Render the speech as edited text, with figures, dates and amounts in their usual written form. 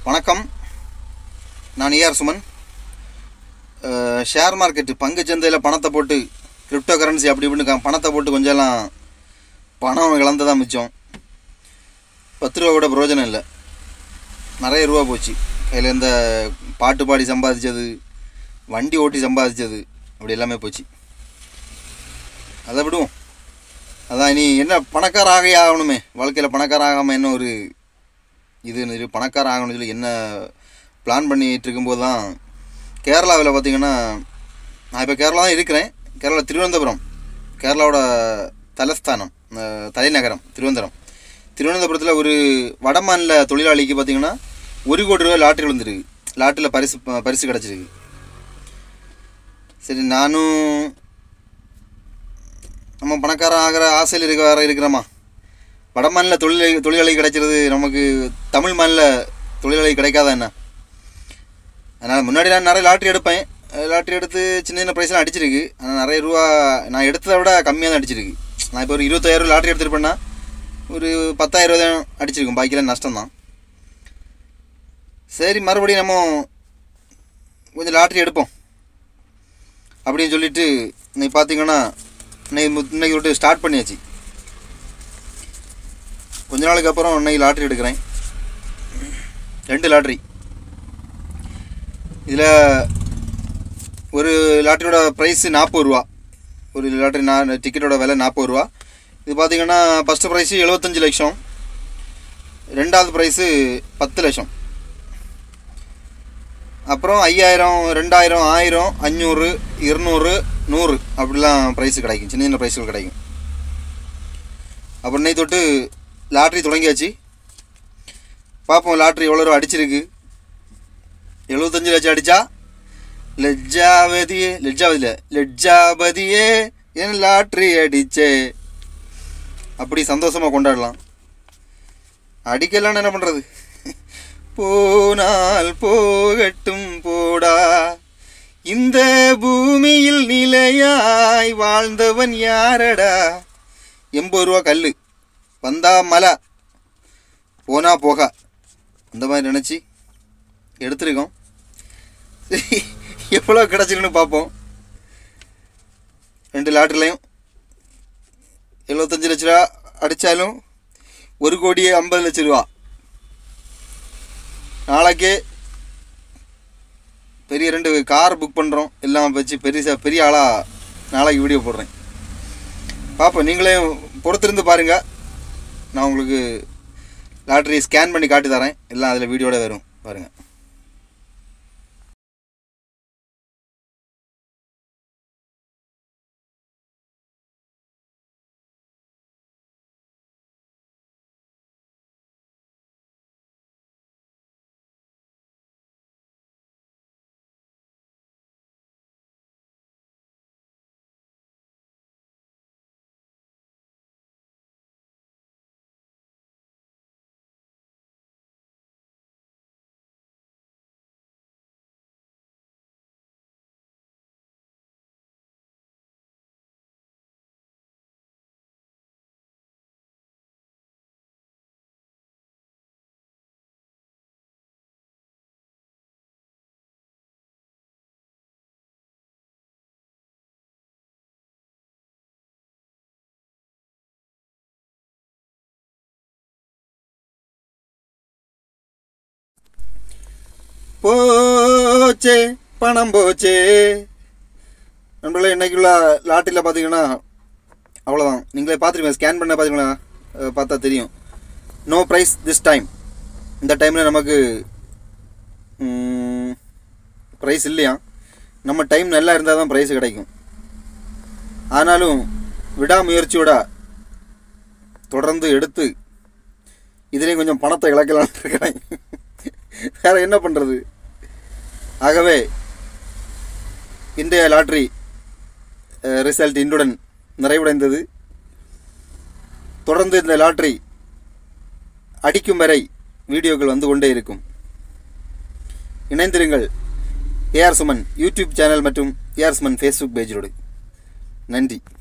வணக்கம். நான் Suman. Share market பங்கு சந்தையில் பணத்தை போட்டு கிரிப்டோ கரன்சி அப்படி இப்படின்னு பணத்தை போட்டு கொஞ்சம்லாம் பணம் இழந்ததான் மிச்சம். 10 ரூபா கூட பிரயோஜனம் இல்லை. நிறைய ரூபா போச்சு. கையில் இந்த பாட்டு பாடி சம்பாதிச்சது, வண்டி ஓட்டி சம்பாதிச்சது, அப்படி எல்லாமே போச்சு. அதை விடுவோம். அதான் இனி என்ன பணக்கார ஆகணுமே, வாழ்க்கையில் பணக்கார ஆகாமல் என்ன ஒரு இது பணக்கார ஆகணும்னு சொல்லி என்ன பிளான் பண்ணிகிட்டு இருக்கும்போது தான் கேரளாவில் பார்த்திங்கன்னா, நான் இப்போ கேரளா தான் இருக்கிறேன். கேரளா திருவனந்தபுரம், கேரளாவோட தலைஸ்தானம், தலைநகரம் திருவனந்தபுரத்தில் ஒரு வடமாநில தொழிலாளிக்கு பார்த்திங்கன்னா 1 கோடி ரூபா லாட்ரி விழுந்துருக்கு. லாட்டரியில் பரிசு கிடச்சிருக்கு. சரி, நானும் நம்ம பணக்காரன் ஆகிற ஆசையில் இருக்கிறோமா. வடமாநில தொழிலாளி கிடைக்கிறது நமக்கு தமிழ் மாநில தொழிலாளி கிடைக்காதா என்ன? அதனால் முன்னாடி நான் நிறைய லாட்ரி எடுப்பேன். லாட்ரி எடுத்து சின்ன சின்ன ப்ரைஸ்லாம் அடிச்சிருக்கு. ஆனால் நிறைய ரூபா நான் எடுத்ததை விட கம்மியாக தான் அடிச்சிருக்கு. நான் இப்போ ஒரு 25,000 லாட்ரி எடுத்துருப்பேன்னா ஒரு 10,000 அடிச்சிருக்கும். பாக்கியெல்லாம் நஷ்டம்தான். சரி, மறுபடியும் நம்ம கொஞ்சம் லாட்ரி எடுப்போம் அப்படின்னு சொல்லிட்டு இன்னைக்கு பார்த்திங்கன்னா இன்னைக்கு விட்டு ஸ்டார்ட் பண்ணியாச்சு. கொஞ்ச நாளுக்கு அப்புறம் இன்னைக்கு லாட்ரி எடுக்கிறேன். 2 லாட்ரி. இதில் ஒரு லாட்ரியோட ப்ரைஸு 40 ரூபா. ஒரு லாட்ரி டிக்கெட்டோட விலை 40 ரூபா. இது பார்த்திங்கன்னா ஃபஸ்ட்டு ப்ரைஸு 75 லட்சம், 2வது ப்ரைஸு 10 லட்சம். அப்புறம் 5,000, 2,000, 1,000, 500, 200, 100 அப்படிலாம் ப்ரைஸு கிடைக்கும். சின்ன சின்ன ப்ரைஸுகள் கிடைக்கும். அப்புறம் இன்னைக்கு தொட்டு லாட்ரி தொடங்கியாச்சு. பார்ப்போம் லாட்ரி எவ்வளோ ரூபா அடிச்சிருக்கு. 75 லட்சம் அடித்தா லெஜ்ஜாபதியே என் லாட்ரி அடிச்சே அப்படி சந்தோஷமாக கொண்டாடலாம். அடிக்கலான்னு என்ன பண்ணுறது? போனால் போகட்டும் போடா, இந்த பூமியில் நிலையாய் வாழ்ந்தவன் யாரடா. 80 ரூபா கல், வந்தா மலை, போனா போக, அந்த மாதிரி நினச்சி எடுத்துருக்கோம். எவ்வளோ கிடச்சிருக்குன்னு பார்ப்போம். 2 லாட்ரிலையும் 75 லட்ச ரூபா அடித்தாலும் 1,50,00,000 ரூபா. நாளைக்கே பெரிய 2 கார் புக் பண்ணுறோம். எல்லாம் வச்சு பெரிய ஆளாக நாளைக்கு வீடியோ போடுறேன். பார்ப்போம். நீங்களே பொறுத்திருந்து பாருங்கள். நான் உங்களுக்கு லாட்ரி ஸ்கேன் பண்ணி காட்டி தரேன். எல்லாம் அதில் வீடியோட வரும் பாருங்கள். போச்சே பணம் போச்சே. நண்பர்களே, இன்றைக்குள்ள லாட்டரியில் பார்த்தீங்கன்னா அவ்வளோதான். நீங்களே பார்த்துருப்பீங்க. ஸ்கேன் பண்ண பார்த்தீங்களா, பார்த்தா தெரியும். No price this time. இந்த டைமில் நமக்கு ப்ரைஸ் இல்லையா. நம்ம டைம் நல்லா இருந்தால் தான் ப்ரைஸ் கிடைக்கும். ஆனாலும் விடாமுயற்சியோட தொடர்ந்து எடுத்து இதுலேயும் கொஞ்சம் பணத்தை இழக்கலான்னு இருக்கிறேன். வேறு என்ன பண்ணுறது? ஆகவே இன்றைய லாட்ரி ரிசல்ட் இன்றுடன் நிறைவடைந்தது. தொடர்ந்து இந்த லாட்ரி அடிக்கும் வரை வீடியோக்கள் வந்து கொண்டே இருக்கும். இணைந்திருங்கள் சுமன் யூடியூப் சேனல் மற்றும் சுமன் ஃபேஸ்புக் பேஜோடு. நன்றி.